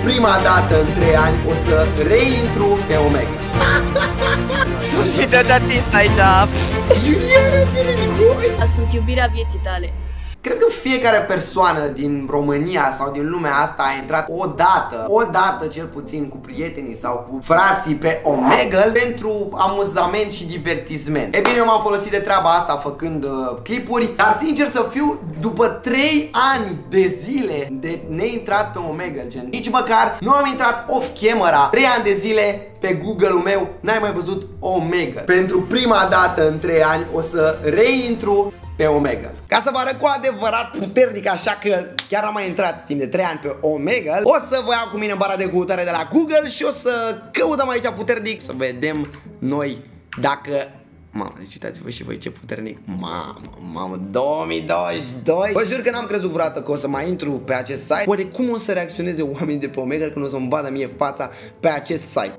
prima dată în 3 ani o să reintru pe Omega. Sunt video ce atins aici. Sunt iubirea vieții tale. Cred că fiecare persoană din România sau din lumea asta a intrat o dată cel puțin cu prietenii sau cu frații pe Omegle pentru amuzament și divertisment. E bine, eu m-am folosit de treaba asta făcând clipuri, dar sincer să fiu, după 3 ani de zile de neintrat pe Omegle, gen nici măcar nu am intrat off-camera, 3 ani de zile pe Google-ul meu n-ai mai văzut Omegle. Pentru prima dată în 3 ani o să reintru pe Omegle. Ca să vă arăt cu adevărat puternic, așa că chiar am mai intrat timp de 3 ani pe Omegle, o să vă iau cu mine în bara de căutare de la Google și o să căutăm aici puternic să vedem noi dacă... Mamă, deci uitați-vă și voi ce puternic. Mamă, 2022. Vă jur că n-am crezut vreodată că o să mai intru pe acest site. Oare cum o să reacționeze oamenii de pe Omegle când o să-mi vadă mie fața pe acest site?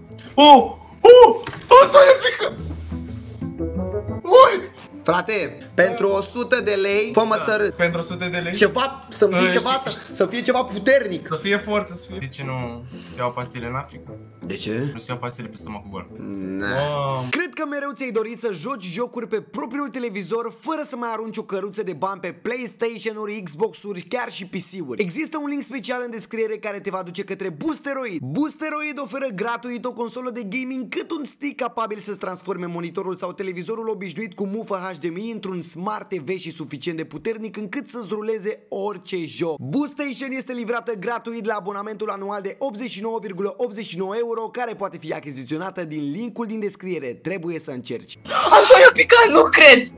Frate, pentru 100 de lei, fă-mă să râd. Pentru 100 de lei? Ceva, să-mi fie ceva, să fie ceva puternic. Să fie forță, să fie. De ce nu se iau pastile în Africa? De ce? Nu se iau pastile pe stomacul gol. Cred că mereu ți-ai dorit să joci jocuri pe propriul televizor fără să mai arunci o căruță de bani pe PlayStation-uri, Xbox-uri, chiar și PC-uri. Există un link special în descriere care te va duce către Boosteroid. Boosteroid oferă gratuit o consolă de gaming cât un stick capabil să-ți transforme monitorul sau televizorul obișnuit cu mufă HDMI într-un Smart TV și suficient de puternic încât să-ți ruleze orice joc. Boostation este livrată gratuit la abonamentul anual de 89,89 euro, care poate fi achiziționată din linkul din descriere. Trebuie să încerci. Antonio Pican, nu cred!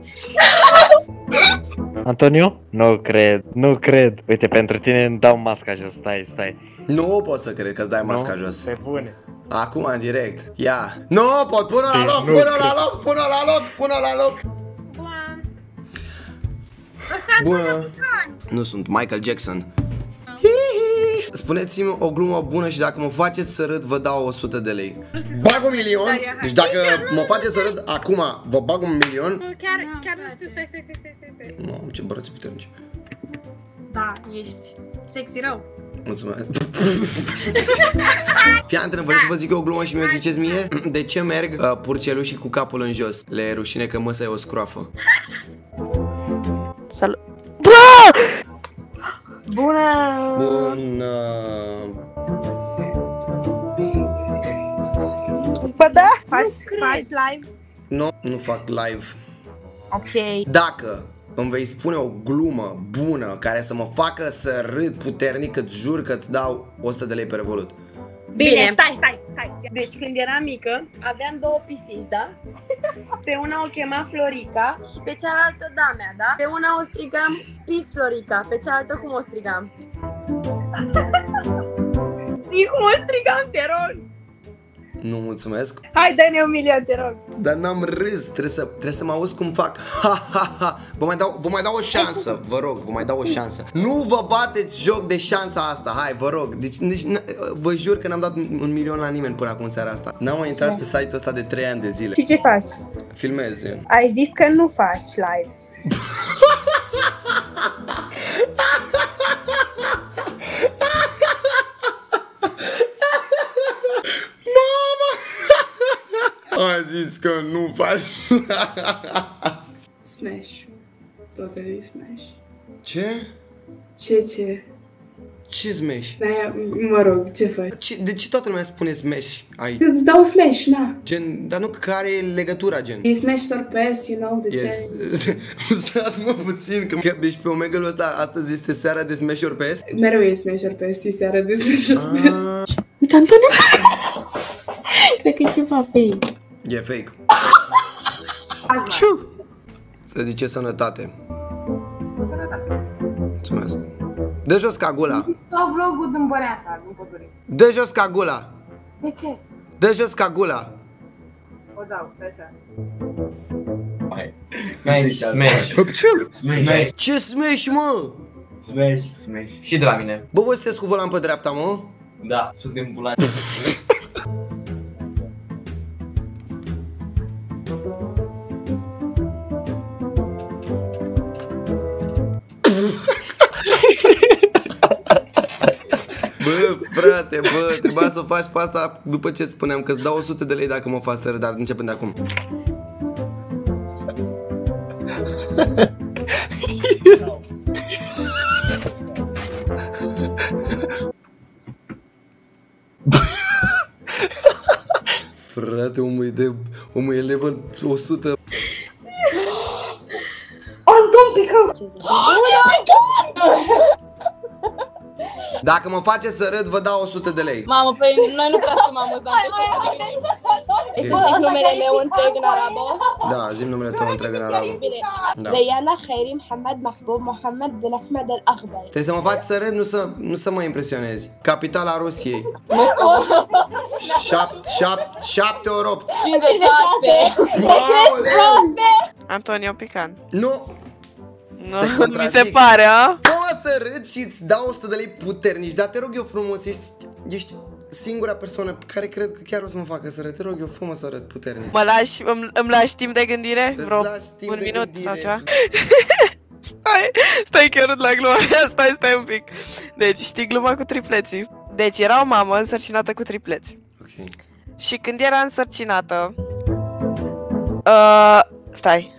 Antonio? Nu cred. Uite, pentru tine îmi dau masca jos, stai. Nu pot să cred că-ți dai masca jos. Pe bune. Acum, în direct. Ia. Nu pot, pune-o la loc, pune-o la loc. Bună. Nu sunt Michael Jackson. Spuneți-mi o glumă bună și dacă mă faceți să râd, vă dau 100 de lei. Bag 1 milion. Deci dacă mă faceți să râd acum, vă bag 1 milion. Chiar nu știu, stai. Mamă, ce bărăți puternici. Da, ești sexy rău. Mulțumesc. Fii atent, vreți să vă zic eu o glumă și mi-o ziceți mie? De ce merg purcelușii cu capul în jos? Le e rușine că măsa e o scroafă. Salut! Bună! Bă, da? Faci live? Nu fac live. Ok. Dacă îmi vei spune o glumă bună care să mă facă să râd puternic, îți jur că îți dau 100 de lei pe Revolut. Bine, stai. Deci când eram mică, aveam 2 pisici, da? Pe una o chema Florica și pe cealaltă Damea, da? Pe una o strigam Pis Florica, pe cealaltă cum o strigam? Zic cum o strigam, te rog! Nu, mulțumesc. Hai, dă-ne 1 milion, te rog! Dar n-am râs, trebuie să mă auzi cum fac. Vă mai dau o șansă, vă rog, vă mai dau o șansă. Nu vă bateți joc de șansa asta, hai, vă rog. Deci vă jur că n-am dat 1 milion la nimeni până acum seara asta. N-am mai intrat pe site-ul ăsta de 3 ani de zile. Și ce faci? Filmez. Ai zis că nu faci live. Ai zis că nu faci. Smash. Totally Smash. Ce? Ce? Ce Smash? Da, mă rog, ce faci? De ce toată lumea spune Smash aici? Îți dau Smash, na. Gen, dar nu, care e legătura, gen? E Smash or Pass, you know, de Yes. ce? Stați-mă puțin, că deci pe Omegle-ul ăsta astăzi este seara de Smash or Pass? Mereu e Smash or Pass, e seara de Smash or Pass. Uite, Antonio! Cred că e ceva fake. E fake. Aciu! Să zice sănătate. Mulțumesc. Dă jos ca gula. Stau vlogul din Băneasa, din Pădure. Dă jos ca gula. De ce? Dă jos ca gula. O dau, stai așa. Smash. Ce Smash, mă? Smash. Și de la mine. Bă, voi sunteți cu volan pe dreapta, mă? Da, suntem bulani. Bă, Bă, frate, bă, trebuia să o faci pe asta după ce spuneam că îți dau 100 de lei dacă mă faci să râd, dar începem de acum. Frate, omul e level 100. Anton Pică! Dacă mă faceți să râd, vă dau 100 de lei. Mamă, păi noi nu prea suntem amuzanți. Îți zic numele meu întreg în arabă? Da, zi-mi numele tău întreg în arabă. Bine. Da. Diana Khairi Mohamed Mahbub Mohamed bin Ahmed Al-Akhbari. Trebuie să mă faci să râd, nu să mă impresionezi. Capitala Rusiei. 7 ori 8. 56. Antonio Pican. Nu! Nu, mi se pare, a? Fă-mă să râd și îți dau 100 de lei puternici, dar te rog eu frumos, ești singura persoană care cred că chiar o să mă facă să râd. Te rog eu, fă-mă să râd puternic. Mă lași, îmi lași timp de gândire? Îți Vreo lași timp un de minut gândire. sau ceva? Stai că eu râd la gluma mea, stai un pic. Deci, știi gluma cu tripleții? Deci, era o mamă însărcinată cu tripleți. Ok. Și când era însărcinată... Stai.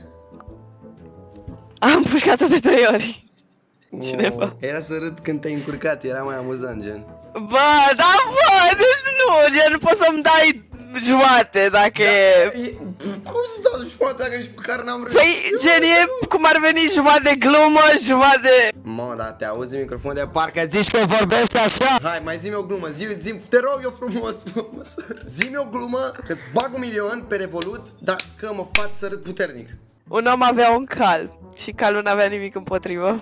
Am pușcat-o de 3 ori. Cineva. Era să râd când te-ai încurcat, era mai amuzant, gen. Bă, da, bă, deci nu, gen, poți să-mi dai jumate dacă e... Cum să dau jumătate dacă nici măcar n-am râs? Păi, gen, e cum ar veni jumătate de glumă, jumătate de... Mă, da, te auzi în microfon de parcă zici că vorbești așa. Hai, mai zi-mi o glumă, zi, te rog eu frumos, zi-mi o glumă, că-ți bag 1 milion pe Revolut, dacă mă faci să râd puternic. Un om avea un cal și calul n-avea nimic împotrivă.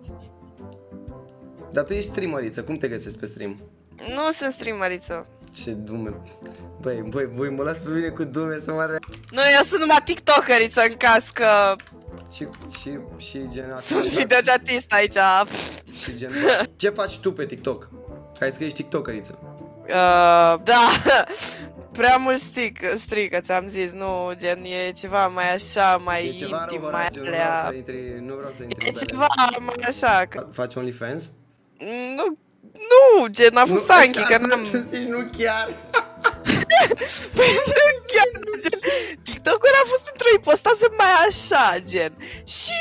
Dar tu ești streameriță, cum te găsesc pe stream? Nu sunt streameriță. Ce dume. Băi, mă las pe mine cu dume să mă Nu, eu sunt numai tiktokeriță în caz că... Și gen... Sunt videochatist aici. Și gen... Ce faci tu pe TikTok? Hai că ești tiktokeriță. Da, prea mult strică, ți-am zis, nu, gen, e ceva mai așa, mai E ceva intim, rău, mai Horațiu, alea. nu vreau să intri E pe ceva mai așa, că... Faci OnlyFans? Nu, gen, a fost Sanchi, că n-am... Să zici nu chiar. Păi nu chiar, gen, TikTok-ul a fost într-o ipostază mai așa, gen, și...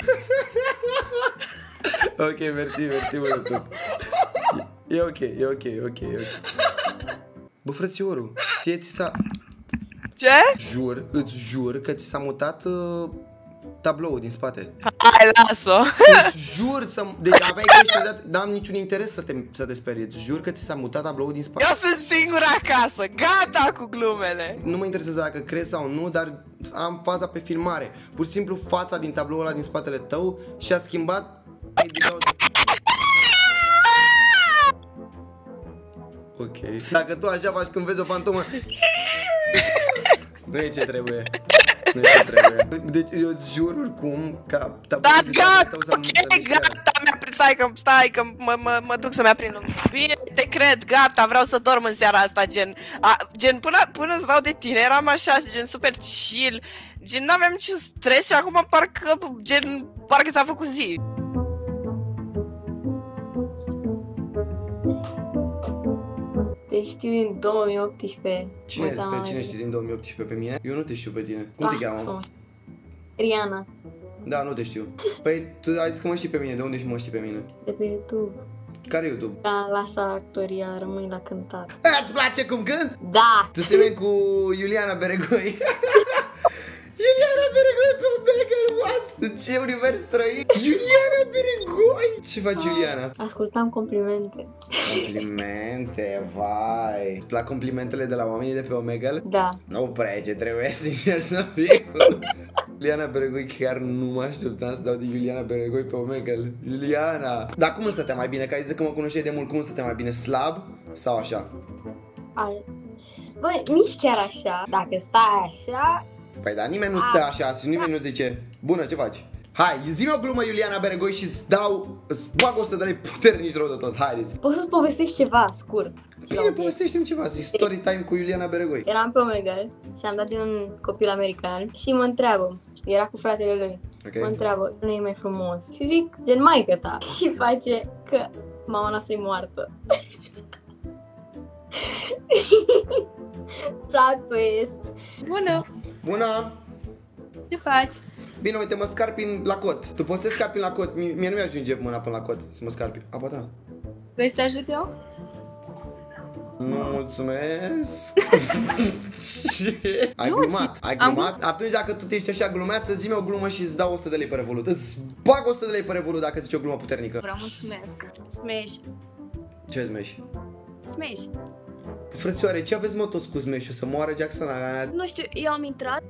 Ok, mersi mult tot. E ok. Bă, frățiorul, ți s-a... Ce? Îți jur că ți s-a mutat tabloul din spate. Hai, las-o. Îți jur să... Deci aveai creștere, n-am niciun interes să te sperii. Îți jur că ți s-a mutat tabloul din spate. Eu sunt singura acasă, gata cu glumele. Nu mă interesează dacă crezi sau nu, dar am faza pe filmare. Pur și simplu fața din tabloul ăla din spatele tău și-a schimbat... Ok. Dacă tu așa faci când vezi o fantomă... Nu e ce trebuie. Deci eu îți jur oricum ca... Da, gata, ok, gata, stai că mă duc să-mi aprind lumea. Bine, te cred, gata, vreau să dorm în seara asta, gen, până să dau de tine eram așa, gen, super chill, gen, n-aveam niciun stres și acum parcă s-a făcut zi. Te știu din 2018. Cine știi din 2018 pe mine? Eu nu te știu pe tine. Cum te cheamă? Riana. Da, nu te știu. Păi tu ai zis că mă știi pe mine, de unde mă știi pe mine? De pe YouTube. Care YouTube? Da, lasă actoria, rămâi la cântat. Îți place cum cânt? Da! Tu semeni cu Iuliana Beregoi. Iuliana Beregoi pe Omegle, what? Ce univers străin? Iuliana Beregoi! Ce faci, Iuliana? Ascultam complimente. Complimente, vai. Îți plac complimentele de la oamenii de pe Omegle? Da. Nu prea ce trebuie, sincer să fiu. Iuliana Beregoi, chiar nu mă așteptam să dau de Iuliana Beregoi pe Omegle. Iuliana! Dar cum stătea mai bine? Că ai zis că mă cunoșteai de mult, cum stătea mai bine? Slab sau așa? Băi, nici chiar așa. Dacă stai așa... Păi da, nimeni nu stă așa și nimeni nu zice bună, ce faci? Hai, zi-mi o glumă, Iuliana Beregoi, și îți bag 100 de lei puternici rău de tot, haideți. Poți să-ți povestești ceva scurt? Bine, povestește-mi ceva, zic story time cu Iuliana Beregoi. Eram pe Omegle și am dat de un copil american și mă întreabă, era cu fratele lui, mă întreabă, nu e mai frumos? Și zic, gen maică ta. Și face că mama noastră e moartă. plot twist. Bună! Bună! Ce faci? Bine, uite, mă scarpin la cot. Tu poți să te scarpin la cot? Mie nu mi-ajunge mâna până la cot să mă scarpin. A, ba da. Vrei să te ajut eu? Nu, mulțumesc. Ai glumat, ai glumat? Atunci dacă tu ești așa glumeață, zi-mi o glumă și îți dau 100 de lei pe revolut. Îți bag 100 de lei pe revolut dacă zici o glumă puternică. Vreau mulțumesc. Smash. Ce smash? Smash. Frățioare, ce aveți mă toți cu smash-ul? Să moară Jackson? Nu știu, eu am intrat.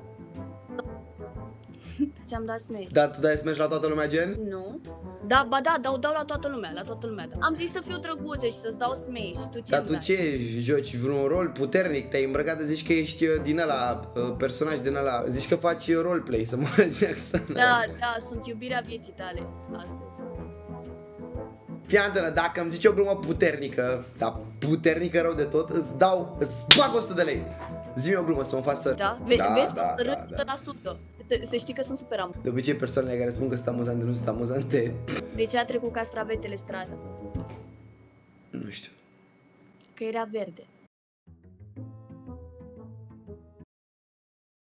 Ți-am dat smash. Da, tu dai smash la toată lumea, gen? Nu. Da, ba da, dau la toată lumea, la toată lumea. Da. Am zis să fiu drăguță și să-ți dau smash. Tu ce? Dar tu ce joci? Vreun rol puternic? Te-ai îmbrăcat de zici că ești din ăla, personaj din ăla. Zici că faci roleplay, să moară Jackson. Da, da, sunt iubirea vieții tale astăzi. Fii antenă, dacă îmi zici o glumă puternică, dar puternică rău de tot, îți bag 100 de lei. Zi-mi o glumă să mă faci să... Da? Vezi că râd 100%. Să știi că sunt super amuzant. De obicei persoanele care spun că sunt amuzante nu sunt amuzante. De ce a trecut castravetele stradă? Nu știu. Că era verde.